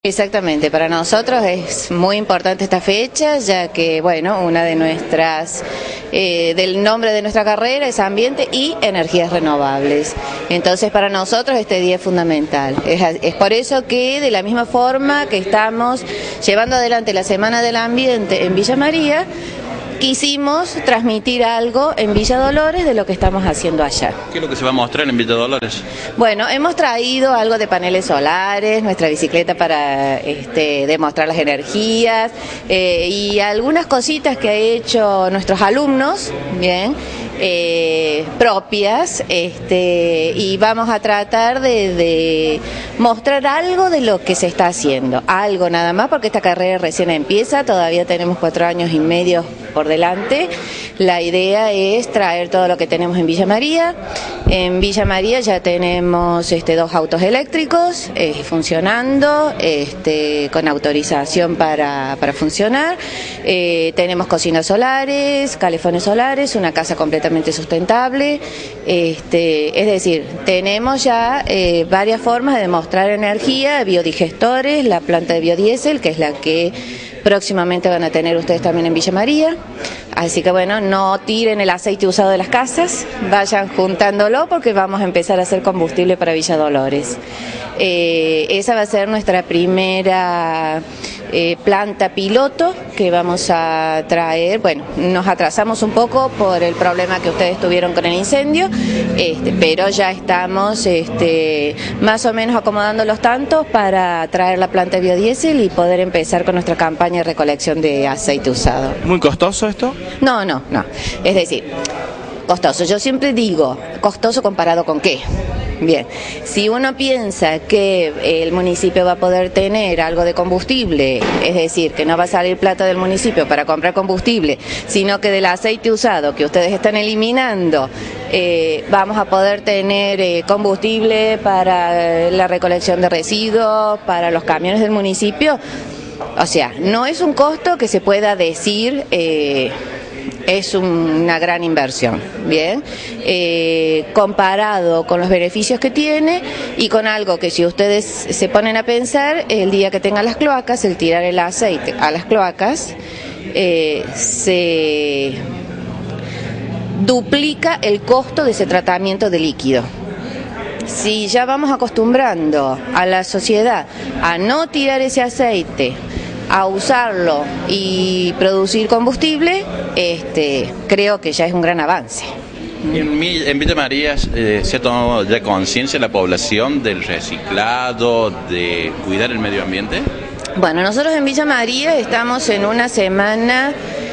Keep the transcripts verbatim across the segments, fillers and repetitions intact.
Exactamente, para nosotros es muy importante esta fecha, ya que, bueno, una de nuestras, eh, del nombre de nuestra carrera es ambiente y energías renovables. Entonces, para nosotros este día es fundamental. Es, es por eso que, de la misma forma que estamos llevando adelante la Semana del Ambiente en Villa María, quisimos transmitir algo en Villa Dolores de lo que estamos haciendo allá. ¿Qué es lo que se va a mostrar en Villa Dolores? Bueno, hemos traído algo de paneles solares, nuestra bicicleta para este, demostrar las energías eh, y algunas cositas que han hecho nuestros alumnos, bien, eh, propias, este, y vamos a tratar de, de mostrar algo de lo que se está haciendo, algo nada más, porque esta carrera recién empieza, todavía tenemos cuatro años y medio por delante. La idea es traer todo lo que tenemos en Villa María. En Villa María ya tenemos este, dos autos eléctricos eh, funcionando, este, con autorización para, para funcionar. Eh, tenemos cocinas solares, calefones solares, una casa completamente sustentable. Este, es decir, tenemos ya eh, varias formas de demostrar energía, biodigestores, la planta de biodiesel, que es la que próximamente van a tener ustedes también en Villa María. Así que bueno, no tiren el aceite usado de las casas, vayan juntándolo porque vamos a empezar a hacer combustible para Villa Dolores. Eh, esa va a ser nuestra primera eh, planta piloto que vamos a traer. Bueno, nos atrasamos un poco por el problema que ustedes tuvieron con el incendio, este, pero ya estamos este, más o menos acomodando los tantos para traer la planta de biodiesel y poder empezar con nuestra campaña de recolección de aceite usado. ¿Muy costoso esto? No, no, no. Es decir, costoso. Yo siempre digo, costoso comparado con qué. Bien, si uno piensa que el municipio va a poder tener algo de combustible, es decir, que no va a salir plata del municipio para comprar combustible, sino que del aceite usado que ustedes están eliminando, eh, vamos a poder tener eh, combustible para la recolección de residuos, para los camiones del municipio, o sea, no es un costo que se pueda decir... Eh, es una gran inversión, bien, eh, comparado con los beneficios que tiene y con algo que si ustedes se ponen a pensar, el día que tengan las cloacas, el tirar el aceite a las cloacas, eh, se duplica el costo de ese tratamiento de líquido. Si ya vamos acostumbrando a la sociedad a no tirar ese aceite, a usarlo y producir combustible, este, creo que ya es un gran avance. En, en Villa María eh, se ha tomado ya conciencia la población del reciclado, de cuidar el medio ambiente. Bueno, nosotros en Villa María estamos en una semana,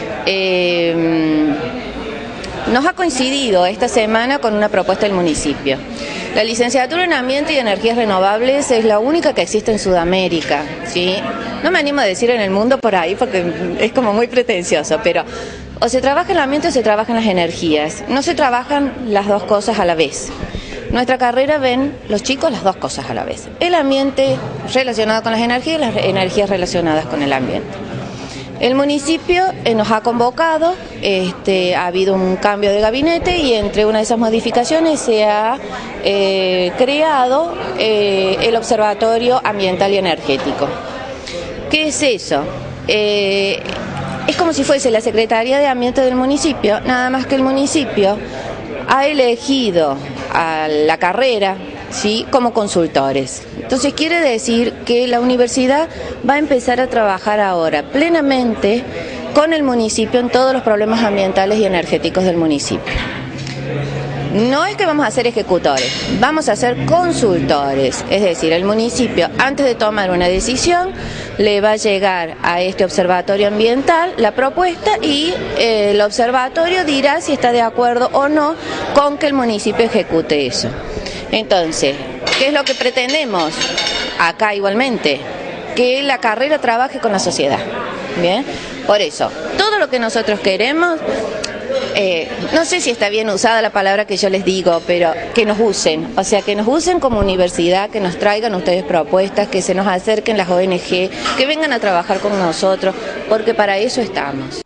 eh, nos ha coincidido esta semana con una propuesta del municipio. La licenciatura en Ambiente y Energías Renovables es la única que existe en Sudamérica, ¿sí? No me animo a decir en el mundo por ahí porque es como muy pretencioso, pero o se trabaja en el ambiente o se trabajan las energías. No se trabajan las dos cosas a la vez. Nuestra carrera ven los chicos las dos cosas a la vez. El ambiente relacionado con las energías y las energías relacionadas con el ambiente. El municipio eh, nos ha convocado, este, ha habido un cambio de gabinete y entre una de esas modificaciones se ha eh, creado eh, el Observatorio Ambiental y Energético. ¿Qué es eso? Eh, es como si fuese la Secretaría de Ambiente del municipio, nada más que el municipio ha elegido a la carrera, ¿sí?, como consultores. Entonces quiere decir que la universidad va a empezar a trabajar ahora plenamente con el municipio en todos los problemas ambientales y energéticos del municipio. No es que vamos a ser ejecutores, vamos a ser consultores, es decir, el municipio antes de tomar una decisión le va a llegar a este observatorio ambiental la propuesta y eh, el observatorio dirá si está de acuerdo o no con que el municipio ejecute eso. Entonces, ¿qué es lo que pretendemos acá igualmente? Que la carrera trabaje con la sociedad, ¿bien? Por eso, todo lo que nosotros queremos, eh, no sé si está bien usada la palabra que yo les digo, pero que nos usen, o sea, que nos usen como universidad, que nos traigan ustedes propuestas, que se nos acerquen las O N G, que vengan a trabajar con nosotros, porque para eso estamos.